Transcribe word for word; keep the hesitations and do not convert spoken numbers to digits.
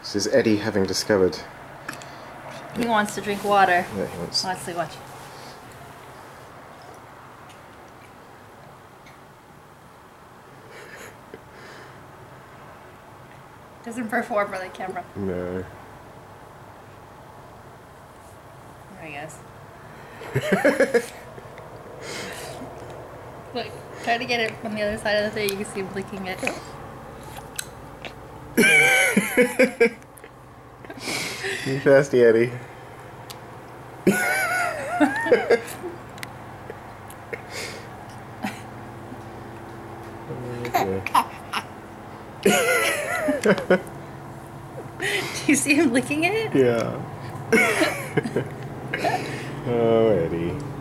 This is Eddie having discovered. He yeah. wants to drink water. Yeah, he wants. Let's see, watch. Doesn't perform for the camera. No. There he goes. Look, try to get it from the other side of the thing. You can see him licking it. You thirsty, Eddie? Do you see him licking it? Yeah. Oh, Eddie.